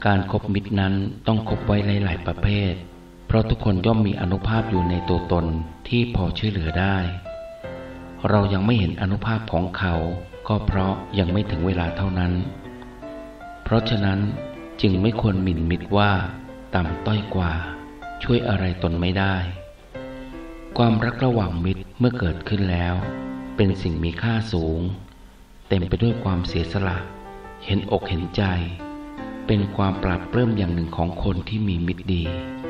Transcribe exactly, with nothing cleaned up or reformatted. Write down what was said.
การคบมิตรนั้นต้องคบไว้หลายๆประเภทเพราะทุกคนย่อมมีอานุภาพอยู่ในตัวตนที่พอช่วยเหลือได้เรายังไม่เห็นอานุภาพของเขาก็เพราะยังไม่ถึงเวลาเท่านั้นเพราะฉะนั้นจึงไม่ควรหมิ่นมิตรว่าต่ำต้อยกว่าช่วยอะไรตนไม่ได้ความรักระหว่างมิตรเมื่อเกิดขึ้นแล้วเป็นสิ่งมีค่าสูงเต็มไปด้วยความเสียสละเห็นอกเห็นใจเป็นความปราบปลื้มอย่างหนึ่งของคนที่มีมิตรดี